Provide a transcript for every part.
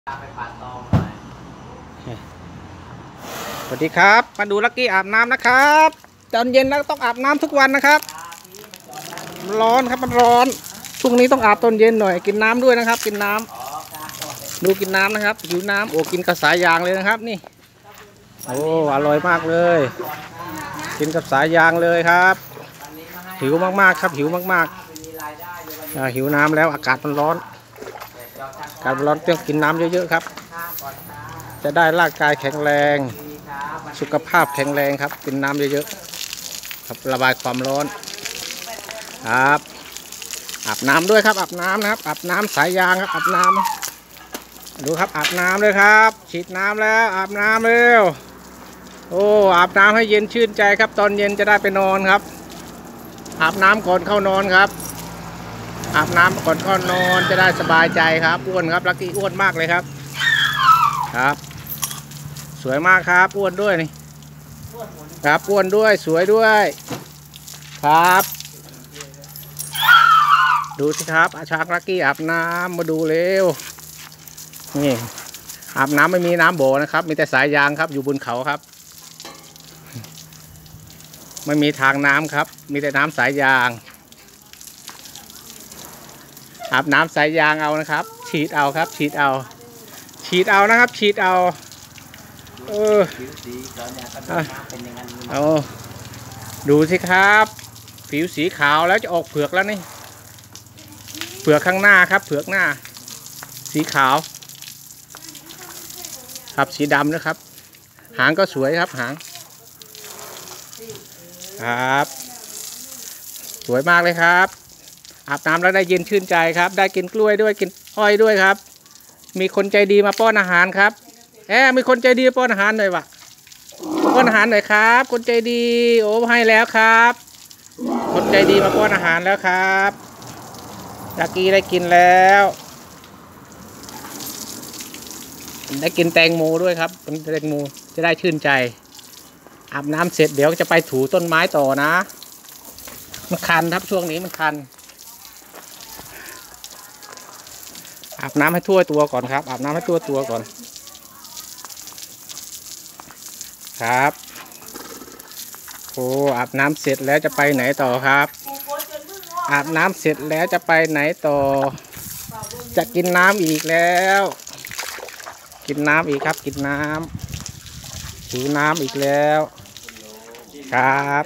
ไปปาดตองหน่อยสวัสดีครับมาดูลักกี้อาบน้ำนะครับตอนเย็นแล้วต้องอาบน้ำทุกวันนะครับร้อนครับมันร้อนช่วงนี้ต้องอาบตอนเย็นหน่อยกินน้ำด้วยนะครับกินน้ำดูกินน้ำนะครับหิวน้ำโอ้กินกับสายยางเลยนะครับนี่โอ้อร่อยมากเลยกินกับสายยางเลยครับหิวมากๆครับหิวมากๆหิวน้ำแล้วอากาศมันร้อนอากาศมันร้อนต้องกินน้ำเยอะๆครับจะได้ร่างกายแข็งแรงสุขภาพแข็งแรงครับกินน้ำเยอะๆครับระบายความร้อนครับอาบน้ำด้วยครับอาบน้ำนะครับอาบน้ำสายยางครับอาบน้ำดูครับอาบน้ำเลยครับฉีดน้ำแล้วอาบน้ำเร็วโอ้อาบน้ำให้เย็นชื่นใจครับตอนเย็นจะได้ไปนอนครับอาบน้ำก่อนเข้านอนครับอาบน้ำก่อนเข้านอนจะได้สบายใจครับอ้วนครับลักกี้อ้วนมากเลยครับครับสวยมากครับอ้วนด้วยนี่ครับอ้วนด้วยสวยด้วยครับดูสิครับอาชากลักกี้อาบน้ำมาดูเร็วนี่อาบน้ำไม่มีน้ำโบนะครับมีแต่สายยางครับอยู่บนเขาครับไม่มีทางน้ำครับมีแต่น้ำสายยางอาบน้ำสายยางเอานะครับฉีดเอาครับฉีดเอาฉีดเอานะครับฉีดเอาผิวสีตอนนี้ก็เป็นอย่างนั้นเอาดูสิครับผิวสีขาวแล้วจะออกเผือกแล้วนี่เผือกข้างหน้าครับเผือกหน้าสีขาวครับสีดำนะครับหางก็สวยครับหางครับสวยมากเลยครับอาบน้ำแล้วได้เย็นชื่นใจครับได้กินกล้วยด้วยกินอ้อยด้วยครับมีคนใจดีมาป้อนอาหารครับมีคนใจดีป้อนอาหารหน่อยวะป้อนอาหารหน่อยครับคนใจดีโอ้ให้แล้วครับคนใจดีมาป้อนอาหารแล้วครับลักกี้ได้กินแล้วได้กินแตงโมด้วยครับแตงโมจะได้ชื่นใจอาบน้ำเสร็จเดี๋ยวจะไปถูต้นไม้ต่อนะมันคันครับช่วงนี้มันคันอาบน้ำให้ทั่วตัวก่อนครับอาบน้ำให้ทั่วตัวก่อนครับโอ้อาบน้ำเสร็จแล้วจะไปไหนต่อครับอาบน้ำเสร็จแล้วจะไปไหนต่อจะกินน้ำอีกแล้วกินน้ำอีกครับกินน้ำหิวน้ำอีกแล้วครับ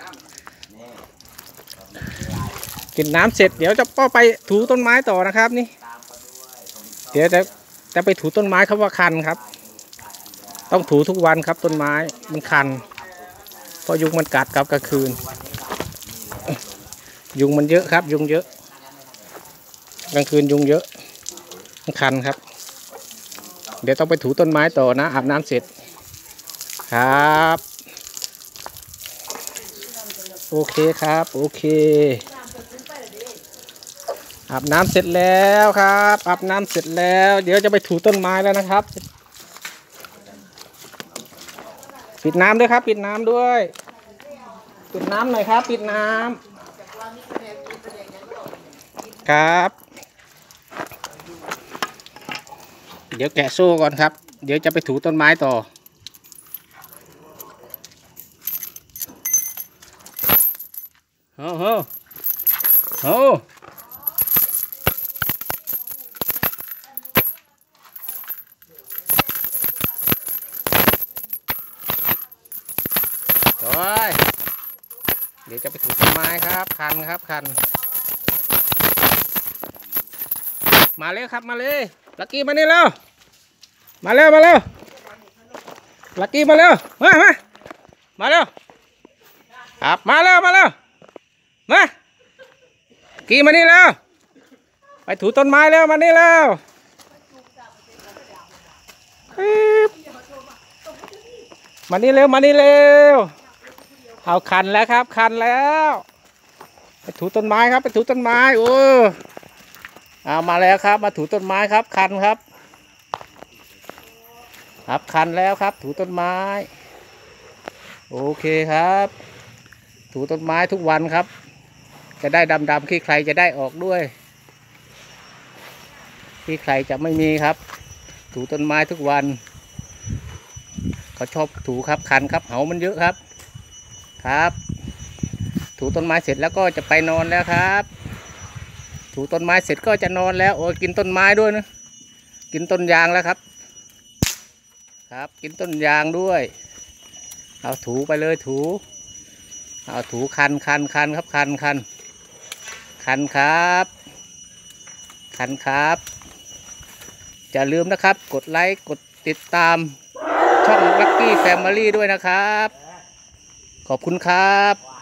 กินน้ำเสร็จเดี๋ยวจะไปถูต้นไม้ต่อนะครับนี่เดี๋ยวจะไปถูต้นไม้ครับว่าคันครับต้องถูทุกวันครับต้นไม้มันคันเพราะยุงมันกัดครับกลางคืนยุงมันเยอะครับยุงเยอะกลางคืนยุงเยอะมันคันครับเดี๋ยวต้องไปถูต้นไม้ต่อนะอาบน้ำเสร็จครับโอเคครับโอเคอาบน้ำเสร็จแล้วครับอาบน้ำเสร็จแล้วเดี๋ยวจะไปถูต้นไม้แล้วนะครับปิดน้ำด้วยครับปิดน้ำด้วยปิดน้ำหน่อยครับปิดน้ำครับเดี๋ยวแกะโซ่ก่อนครับเดี๋ยวจะไปถูต้นไม้ต่อโอ้โหโอ้ยเดี๋ยวจะไปถูต้นไม้ครับคันครับคันมาเลยครับมาเลยลักกี้มานี่เร็วมาเร็วมาเร็วลักกี้มาเร็วมาเร็วครับมาเร็วมากี้มานี่เร็วไปถูต้นไม้แล้วมานี่เร็วมานี่เร็วมานี่เร็วเอาคันแล้วครับคันแล้วไปถูต้นไม้ครับไปถูต้นไม้โอ้เอามาแล้วครับมาถูต้นไม้ครับคันครับครับคันแล้วครับถูต้นไม้โอเคครับถูต้นไม้ทุกวันครับจะได้ดำๆขี้ใครจะได้ออกด้วยขี้ใครจะไม่มีครับถูต้นไม้ทุกวันเขาชอบถูครับคันครับเหามันเยอะครับครับถูต้นไม้เสร็จแล้วก็จะไปนอนแล้วครับถูต้นไม้เสร็จก็จะนอนแล้วโอ้ยกินต้นไม้ด้วยนะกินต้นยางแล้วครับครับกินต้นยางด้วยเอาถูไปเลยถูเอาถูคันครับคันครับคันครับอย่าลืมนะครับกดไลค์กดติดตามช่อง Lucky Family ด้วยนะครับขอบคุณครับ